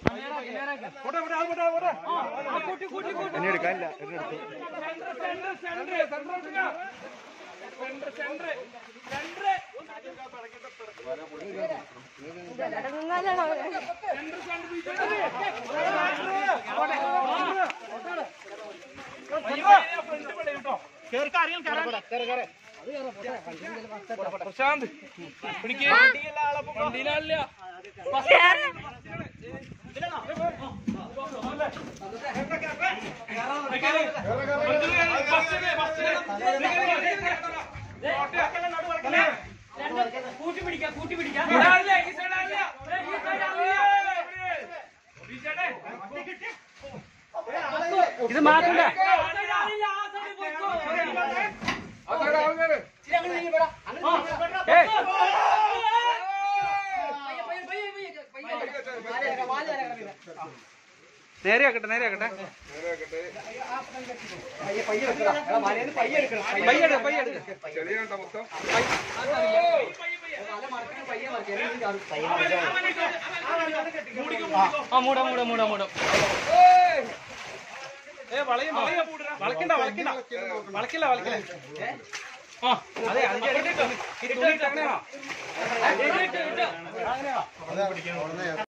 എന്നെ എടുക്കാനില്ല പ്രശാന്ത് വണ്ടിയിലാളില്ല ഇത് മാറ്റണ്ട നേരെയാക്കട്ടെ നേരെയാക്കട്ടെ മൂട മൂട മൂട മൂട വളക്കണ്ട വളക്കണ്ട വളക്കില്ല വളക്കില്ല ആ അതെ അതിന്റെ